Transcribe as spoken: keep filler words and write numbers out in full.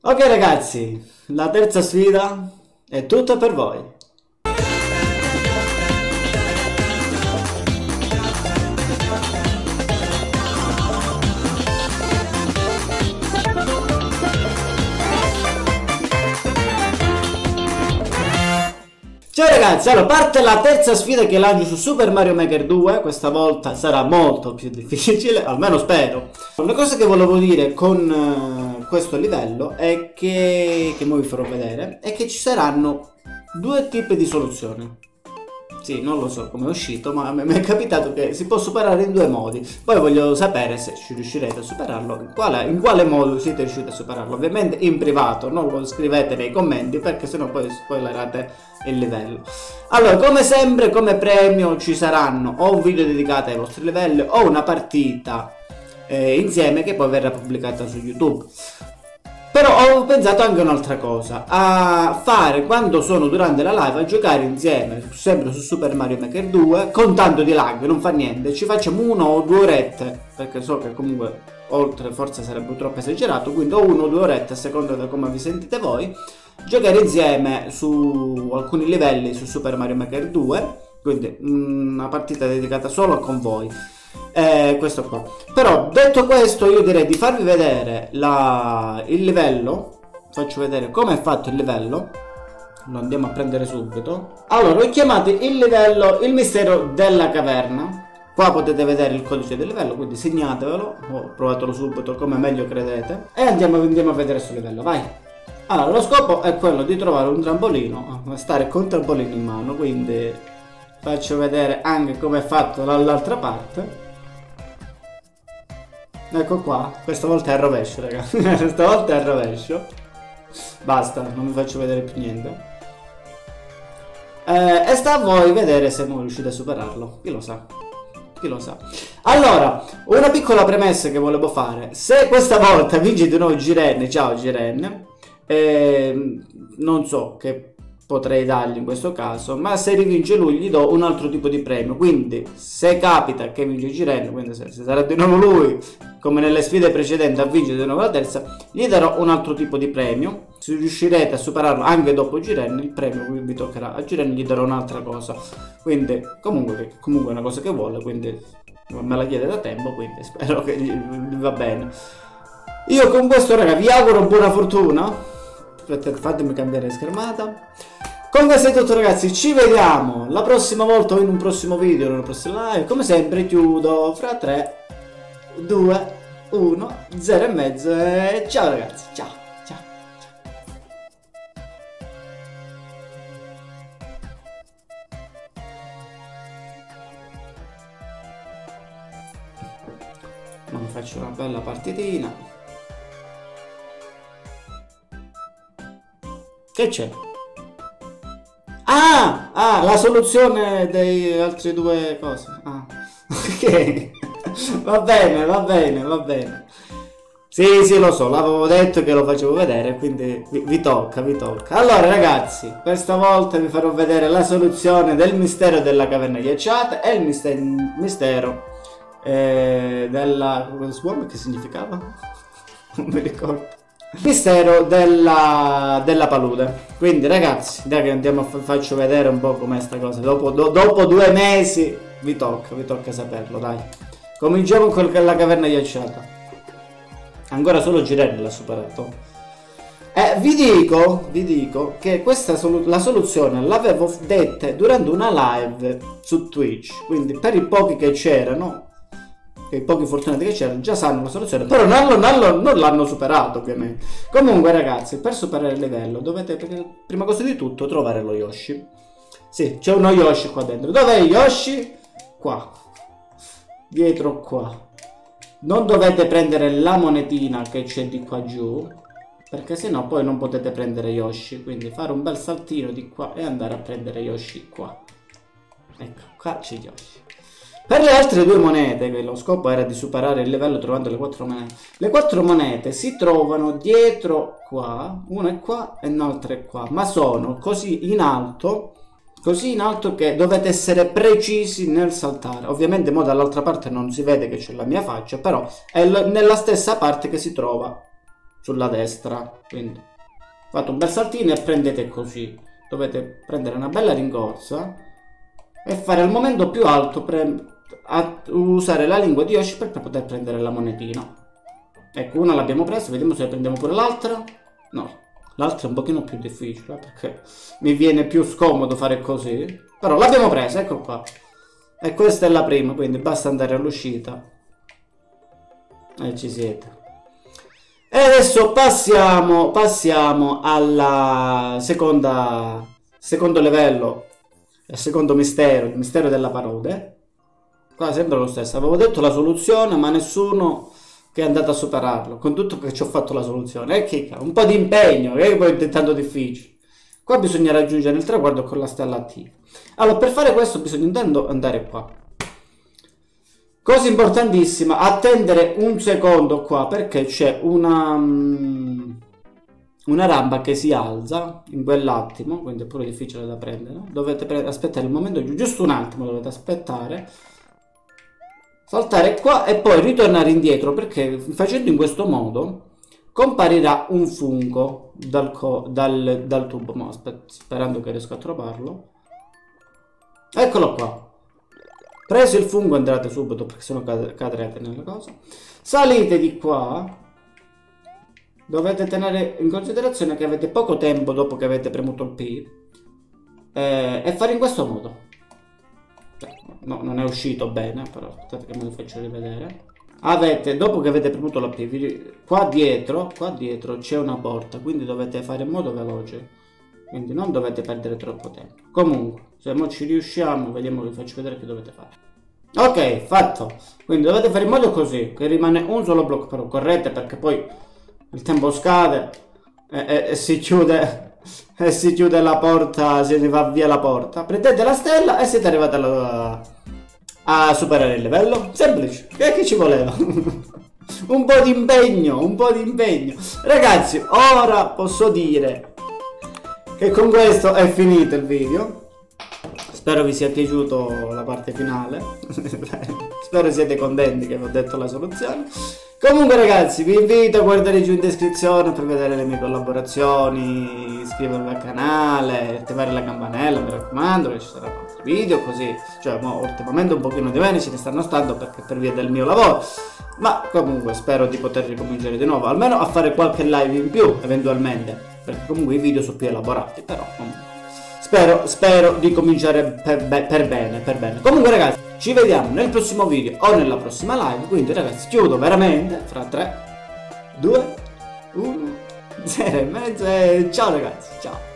Ok ragazzi, la terza sfida è tutta per voi. Ciao ragazzi, allora parte la terza sfida che lancio su Super Mario Maker due, questa volta sarà molto più difficile, almeno spero. Una cosa che volevo dire con uh, questo livello è che, che ora vi farò vedere, è che ci saranno due tipi di soluzioni. Sì, non lo so come è uscito, ma mi è capitato che si può superare in due modi. Poi voglio sapere se ci riuscirete a superarlo, in quale, in quale modo siete riusciti a superarlo. Ovviamente in privato, non lo scrivete nei commenti perché sennò poi spoilerate il livello. Allora, come sempre, come premio ci saranno o un video dedicato ai vostri livelli o una partita eh, insieme che poi verrà pubblicata su YouTube. Però ho pensato anche un'altra cosa, a fare quando sono durante la live a giocare insieme, sempre su Super Mario Maker due, con tanto di lag, non fa niente, ci facciamo una o due orette, perché so che comunque oltre forse sarebbe troppo esagerato, quindi o una o due orette a seconda di come vi sentite voi, giocare insieme su alcuni livelli su Super Mario Maker due, quindi una partita dedicata solo con voi. Eh, questo qua. Però detto questo io direi di farvi vedere la, il livello. Faccio vedere come è fatto il livello. Lo andiamo a prendere subito. Allora ho chiamato il livello il mistero della caverna. Qua potete vedere il codice del livello, quindi segnatevelo. Ho provatelo subito come meglio credete. E andiamo, andiamo a vedere sul livello, vai. Allora lo scopo è quello di trovare un trampolino, stare con trampolino in mano, quindi faccio vedere anche come è fatto dall'altra parte. Ecco qua, questa volta è al rovescio ragazzi, questa volta è al rovescio. Basta, non vi faccio vedere più niente. Eh, e sta a voi vedere se non riuscite a superarlo, chi lo sa. Chi lo sa. Allora, una piccola premessa che volevo fare. Se questa volta vince di nuovo Giren, ciao Giren, eh, non so che potrei dargli in questo caso, ma se rivince lui gli do un altro tipo di premio. Quindi se capita che vince Giren, quindi se, se sarà di nuovo lui come nelle sfide precedenti a vincere di nuovo la terza, gli darò un altro tipo di premio. Se riuscirete a superarlo anche dopo Giren, il premio vi toccherà a Giren, gli darò un'altra cosa. Quindi comunque, comunque è una cosa che vuole, quindi me la chiede da tempo, quindi spero che gli, gli va bene. Io con questo raga vi auguro buona fortuna. Aspettate, fatemi cambiare schermata. Con questo è tutto ragazzi, ci vediamo la prossima volta o in un prossimo video, in una prossima live. Come sempre chiudo fra tre, due, uno, zero e mezzo e ciao ragazzi, ciao, ciao, ciao. Ma faccio una bella partitina. Che c'è? Ah, ah, la soluzione dei altri due cose. Ah, ok. Va bene, va bene, va bene. Sì, sì, lo so, l'avevo detto che lo facevo vedere, quindi vi, vi tocca, vi tocca. Allora, ragazzi, questa volta vi farò vedere la soluzione del mistero della caverna ghiacciata e il mistero, mistero eh, della... che significava? Non mi ricordo. Mistero della, della palude. Quindi ragazzi, dai che andiamo a faccio vedere un po' com'è sta cosa. Dopo, do, dopo due mesi vi tocca, vi tocca saperlo, dai. Cominciamo con la caverna ghiacciata. Ancora solo Giren l'ha superato. Eh, vi dico, vi dico che questa solu la soluzione l'avevo detta durante una live su Twitch. Quindi per i pochi che c'erano, che i pochi fortunati che c'erano già sanno la soluzione, però non l'hanno superato ovviamente. Comunque ragazzi, per superare il livello dovete prima cosa di tutto trovare lo Yoshi. Sì, c'è uno Yoshi qua dentro. Dov'è Yoshi? Qua, dietro qua. Non dovete prendere la monetina che c'è di qua giù, perché sennò poi non potete prendere Yoshi. Quindi fare un bel saltino di qua e andare a prendere Yoshi qua. Ecco, qua c'è Yoshi. Per le altre due monete, che lo scopo era di superare il livello trovando le quattro monete, le quattro monete si trovano dietro qua, una è qua e un'altra è qua, ma sono così in alto, così in alto che dovete essere precisi nel saltare. Ovviamente mo dall'altra parte non si vede che c'è la mia faccia, però è nella stessa parte che si trova sulla destra, quindi fate un bel saltino e prendete così. Dovete prendere una bella rincorsa e fare al momento più alto, a usare la lingua di Yoshi per poter prendere la monetina. Ecco, una l'abbiamo presa, vediamo se prendiamo pure l'altra. No, l'altra è un pochino più difficile perché mi viene più scomodo fare così. Però l'abbiamo presa, ecco qua. E questa è la prima, quindi basta andare all'uscita. E ci siete. E adesso passiamo, passiamo alla seconda, secondo livello, il secondo mistero, il mistero della parode. Qua sembra lo stesso, avevo detto la soluzione ma nessuno che è andato a superarlo, con tutto che ci ho fatto la soluzione. E che un po' di impegno, che poi è tanto difficile. Qua bisogna raggiungere il traguardo con la stella attiva. Allora, per fare questo bisogna intanto andare qua. Cosa importantissima, attendere un secondo qua perché c'è una, una rampa che si alza in quell'attimo, quindi è pure difficile da prendere. Dovete pre aspettare il momento giusto, giusto un attimo dovete aspettare, saltare qua e poi ritornare indietro perché facendo in questo modo comparirà un fungo dal, dal, dal tubo. Ma aspetta, sperando che riesco a trovarlo. Eccolo qua. Preso il fungo andate subito perché sennò cadrete nella cosa. Salite di qua. Dovete tenere in considerazione che avete poco tempo dopo che avete premuto il P. Eh, e fare in questo modo. No, non è uscito bene, però aspettate che me lo faccio rivedere. Avete, dopo che avete premuto la P, qua dietro, qua dietro c'è una porta, quindi dovete fare in modo veloce. Quindi non dovete perdere troppo tempo. Comunque, se mo ci riusciamo, vediamo, vi faccio vedere che dovete fare. Ok, fatto. Quindi dovete fare in modo così, che rimane un solo blocco, però correte perché poi il tempo scade e, e, e si chiude e si chiude la porta, si va via la porta. Prendete la stella e siete arrivati alla, a superare il livello. Semplice, che, che ci voleva? Un po' di impegno, un po' di impegno. Ragazzi, ora posso dire che con questo è finito il video. Spero vi sia piaciuto la parte finale. Spero siete contenti che vi ho detto la soluzione. Comunque ragazzi, vi invito a guardare giù in descrizione per vedere le mie collaborazioni, iscrivervi al canale, attivare la campanella, mi raccomando, che ci saranno altri video così. Cioè, mo, ultimamente un pochino di bene ce ne stanno stando perché per via del mio lavoro. Ma comunque spero di poter ricominciare di nuovo, almeno a fare qualche live in più, eventualmente. Perché comunque i video sono più elaborati, però comunque. Spero, spero di cominciare per, be per bene, per bene. Comunque ragazzi, ci vediamo nel prossimo video o nella prossima live. Quindi ragazzi, chiudo veramente fra tre, due, uno, zero e mezzo e ciao ragazzi, ciao.